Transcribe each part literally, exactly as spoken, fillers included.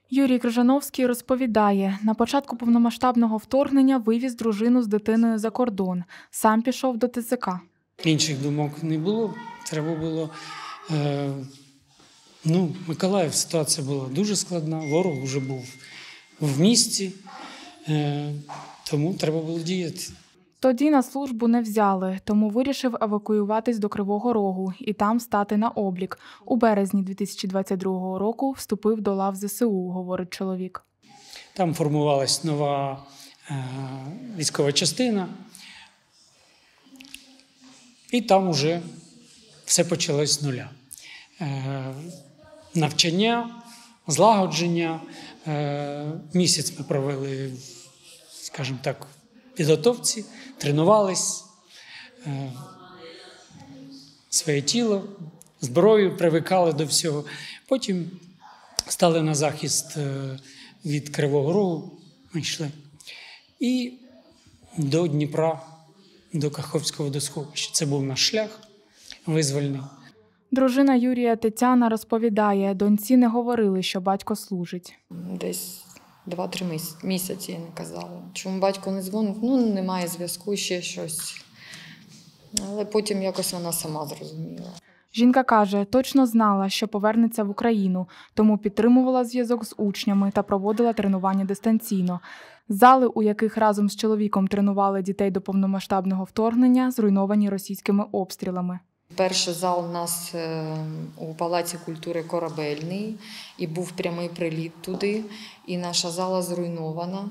Юрій Крижановський розповідає, на початку повномасштабного вторгнення вивіз дружину з дитиною за кордон. Сам пішов до Те Це Ка. Інших думок не було. Треба було... Е, ну, Миколаїв, ситуація була дуже складна, ворог вже був в місті, е, тому треба було діяти. Тоді на службу не взяли, тому вирішив евакуюватись до Кривого Рогу і там стати на облік. У березні дві тисячі двадцять другого року вступив до лав Зе Се У, говорить чоловік. Там формувалась нова е, військова частина, і там вже все почалось з нуля. Е, навчання, злагодження. Е, місяць ми провели, скажімо так, підготовці, тренувались, е, своє тіло, зброю, привикали до всього. Потім стали на захист е, від Кривого Рогу, ми йшли, і до Дніпра, до Каховського водосховища. Це був наш шлях визвольний. Дружина Юрія Тетяна розповідає, доньці не говорили, що батько служить. Десь два-три місяці я не казала. Чому батько не дзвонить? Ну, немає зв'язку, ще щось. Але потім якось вона сама зрозуміла. Жінка каже, точно знала, що повернеться в Україну, тому підтримувала зв'язок з учнями та проводила тренування дистанційно. Зали, у яких разом з чоловіком тренували дітей до повномасштабного вторгнення, зруйновані російськими обстрілами. Перший зал у нас у Палаці культури «Корабельний», і був прямий приліт туди, і наша зала зруйнована.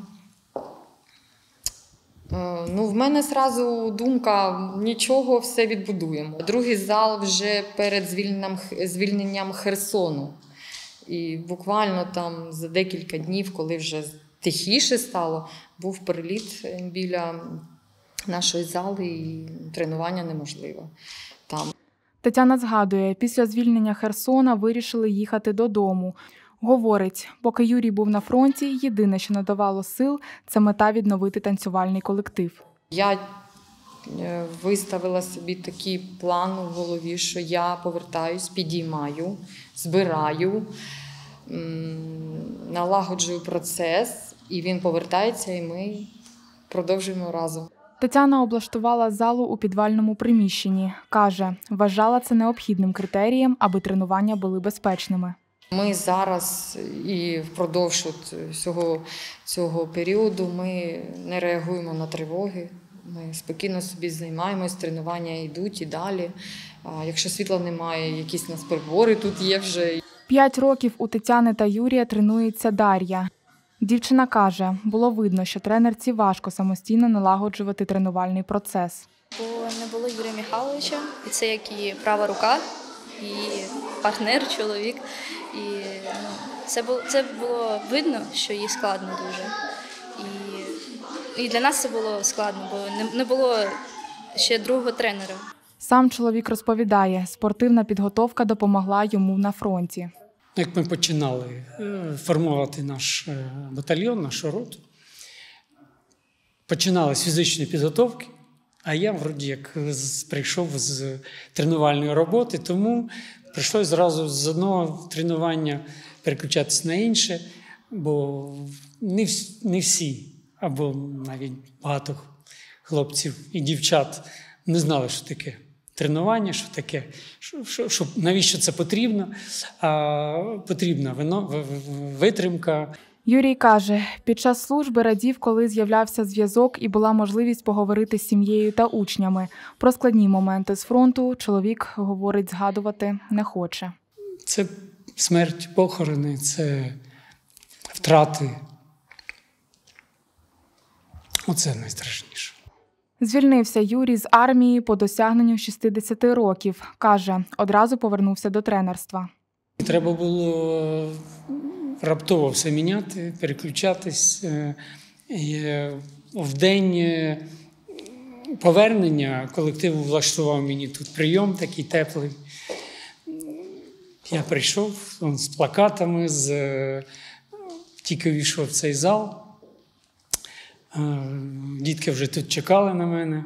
Ну, в мене одразу думка, нічого, все відбудуємо. Другий зал вже перед звільненням, звільненням Херсону. І буквально там за декілька днів, коли вже тихіше стало, був приліт біля нашої зали, і тренування неможливо там. Тетяна згадує, після звільнення Херсона вирішили їхати додому. Говорить, поки Юрій був на фронті, єдине, що надавало сил – це мета відновити танцювальний колектив. Я виставила собі такий план у голові, що я повертаюсь, підіймаю, збираю, налагоджую процес, і він повертається, і ми продовжуємо разом. Тетяна облаштувала залу у підвальному приміщенні. Каже, вважала це необхідним критерієм, аби тренування були безпечними. Ми зараз і впродовж всього цього періоду ми не реагуємо на тривоги. Ми спокійно собі займаємось, тренування йдуть і далі. А якщо світла немає, якісь у нас прибори тут є вже. П'ять років у Тетяни та Юрія тренується Дар'я. Дівчина каже, було видно, що тренерці важко самостійно налагоджувати тренувальний процес. Бо не було Юрія Михайловича, і це як і права рука, і партнер, чоловік. І ну, це було, це було видно, що їй складно дуже. І, і для нас це було складно, бо не, не було ще другого тренера. Сам чоловік розповідає, спортивна підготовка допомогла йому на фронті. Як ми починали формувати наш батальйон, нашу роту, починали з фізичної підготовки, а я, вроді, як прийшов з тренувальної роботи, тому прийшлося зразу з одного тренування переключатися на інше, бо не всі, або навіть багато хлопців і дівчат не знали, що таке тренування, що таке, що, що, що, навіщо це потрібно. А, потрібна вино, витримка. Юрій каже, під час служби радів, коли з'являвся зв'язок і була можливість поговорити з сім'єю та учнями. Про складні моменти з фронту чоловік, говорить, згадувати не хоче. Це смерть, похорони, це втрати. Оце найстрашніше. Звільнився Юрій з армії по досягненню шістдесяти років. Каже, одразу повернувся до тренерства. Треба було раптово все міняти, переключатись. В день повернення колектив влаштував мені тут прийом такий теплий. Я прийшов з плакатами, з... тільки війшов в цей зал. Дітки вже тут чекали на мене.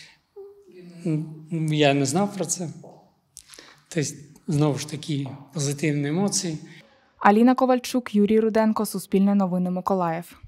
Я не знав про це. Тобто, знову ж таки, позитивні емоції. Аліна Ковальчук, Юрій Руденко, Суспільне новини Миколаїв.